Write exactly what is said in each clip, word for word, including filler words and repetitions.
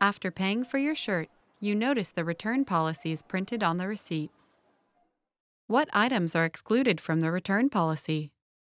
After paying for your shirt, you notice the return policies printed on the receipt. What items are excluded from the return policy?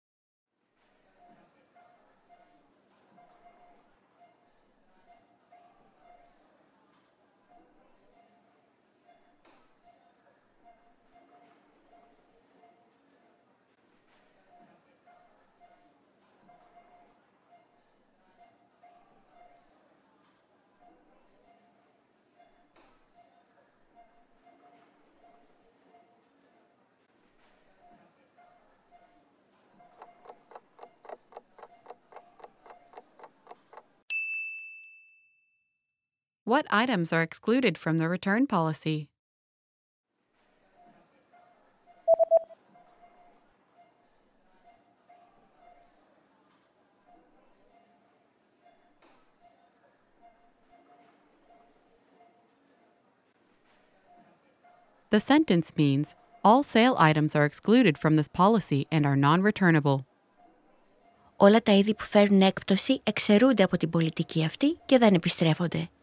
What items are excluded from the return policy? The sentence means, all sale items are excluded from this policy and are non-returnable. Όλα τα είδη που φέρουν έκπτωση εξαιρούνται από την πολιτική αυτή και δεν επιστρέφονται.